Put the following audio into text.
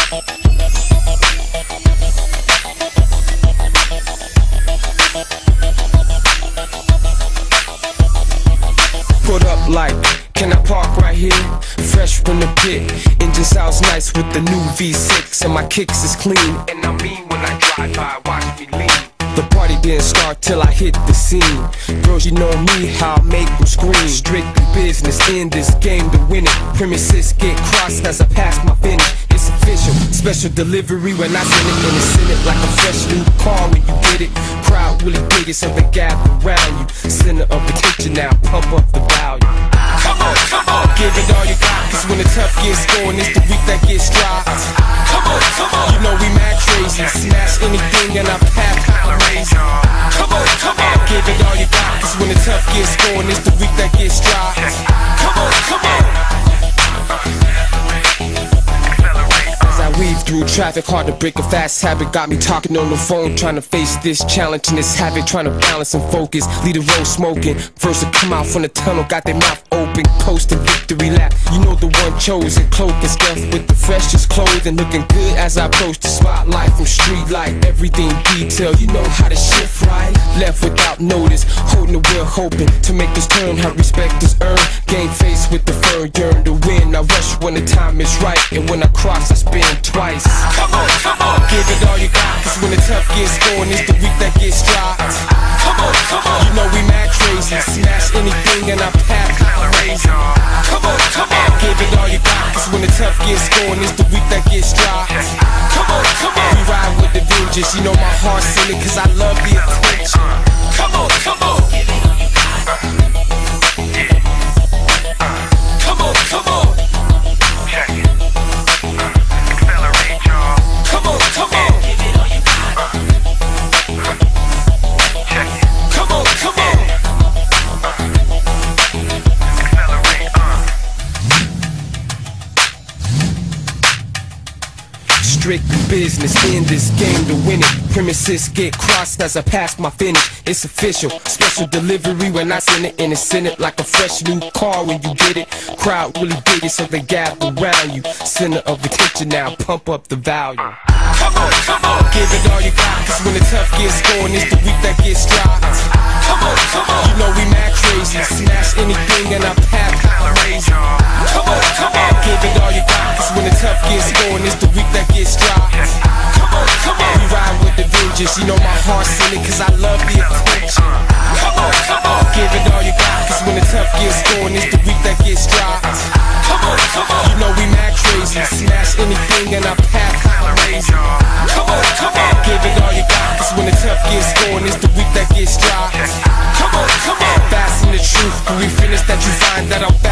Put up like, can I park right here? Fresh from the pit, engine sounds nice with the new V6, and my kicks is clean. And I mean when I drive by, watch me lean. The party didn't start till I hit the scene. Girls, you know me, how I make them scream. Strictly business, in this game to win it. Premises get crossed as I pass my finish. It's official, special delivery when I send it. And it's in it like a fresh new car when you get it. Crowd really dig it, so they gather around you. Center of attention now, pump up the value. Come on, give it all you got. Cause when the tough gets going, it's the weak that gets dry. Come on, you know we mad crazy. Smash anything and I pack crazy. Come on, give it all you got. Cause when the tough gets going, it's the weak that gets dry. Come on. As I weave through traffic, hard to break a fast habit. Got me talking on the phone, trying to face this challenge and this habit. Trying to balance and focus, lead the road smoking. First to come out from the tunnel, got their mouth open, posting victory lap. You know the one chosen, cloak and stuff with the freshest clothing. Looking good as I approach the spotlight from street light. Everything detailed, you know how to shift right. Left without notice, holding the wheel, hoping to make this turn. How respect is earned, game face with the fur, yearn to win. I rush when the time is right, and when I cross I spin twice. Come on, give it all you got. Cause when the tough gets going, it's the weak that gets dry. Come on, you know we mad crazy. Smash anything and I pack crazy. Come on, give it all you got. Cause when the tough gets going, it's the weak that gets dry. Come on, we ride with the vengeance. You know my heart's in it cause I love the attention. Come on. Come on. Check it. Accelerate, y'all. Come on. Give it all you got. Check it. Come on. Accelerate, Strict business, in this game to win it. Premises get crossed as I pass my finish. It's official, special delivery when I send it. And it's in it like a fresh new car when you get it. Crowd really dig it, so they gather around you. Center of attention now, pump up the value. Come on, give it all you got. Cause when the tough gets going, it's the weak that gets dry. Come on, you know we mad crazy. Smash anything and I pack crazy. Come on, give it all you got. Cause when the tough gets going, it's the weak that gets dry. Come on, we ride with the vengeance. You know my heart's in it cause I love the attention. Come on, give it all you got. Cause when the tough gets going, it's the weak that gets dry. Come on, you know we mad crazy. Smash anything and I pack crazy. Come on, give it all you got. Cause when the tough gets going, it's the weak that gets dry. Come on, fast in the truth. When we finish that you find that I'm